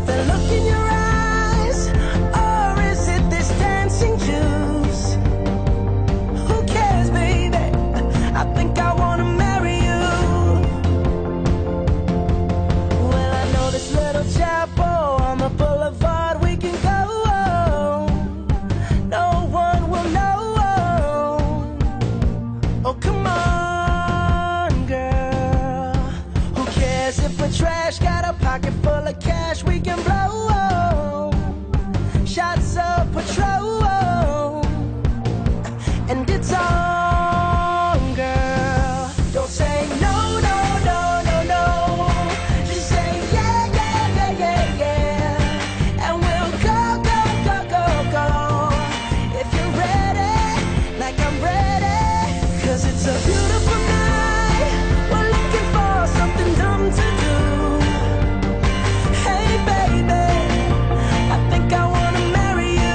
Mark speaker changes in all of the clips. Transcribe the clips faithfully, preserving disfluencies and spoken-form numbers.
Speaker 1: it the look in your eyes, or is it this dancing juice? Who cares, baby? I think I wanna marry you. Well, I know this little chapel on the boulevard we can go. No one will know. Oh, come on, girl. Who cares if we're trash? Got a pocket full of cash we can blow. Shots of Patrol, and it's on, girl. Don't say no, no, no, no, no. Just say yeah, yeah, yeah, yeah, yeah. And we'll go, go, go, go, go. If you're ready, like I'm ready. Cause it's a beautiful night. We're looking for something dumb to do. Hey baby, I think I wanna marry you.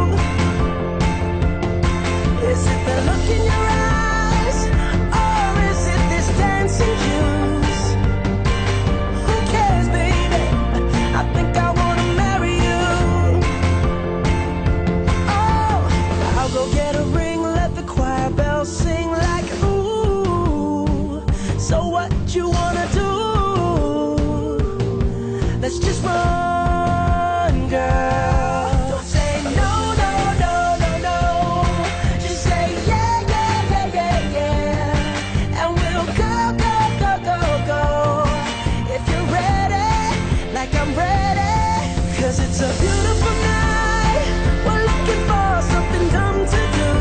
Speaker 1: Is it the look in your eyes, or is it this dancing juice? Who cares, baby? I think I wanna marry you. Oh, I'll go get a ring, let the choir bells sing like ooh. So what you wanna do? Let's just run, girl. Don't say no, no, no, no, no. Just say yeah, yeah, yeah, yeah, yeah. And we'll go, go, go, go, go. If you're ready, like I'm ready. Cause it's a beautiful night. We're looking for something dumb to do.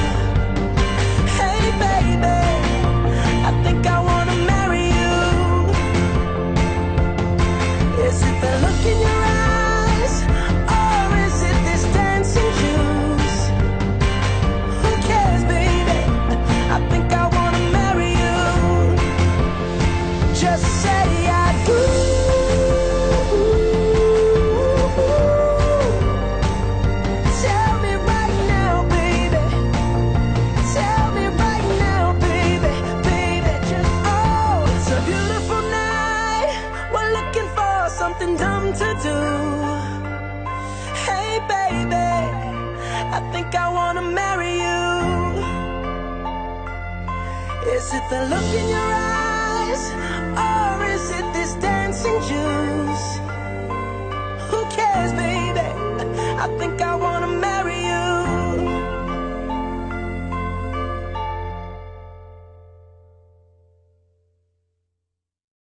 Speaker 1: Hey baby, I think I wanna marry you. Is it the look in your eyes, or is it this dancing juice? Who cares, baby? I think I wanna marry you. Just say I do. Tell me right now, baby. Tell me right now, baby. Baby, just oh, it's a beautiful night. We're looking for something dumb to do. Hey baby, I think I wanna marry you. Is it the look in your eyes, or is it this dancing juice? Who cares, baby? I think I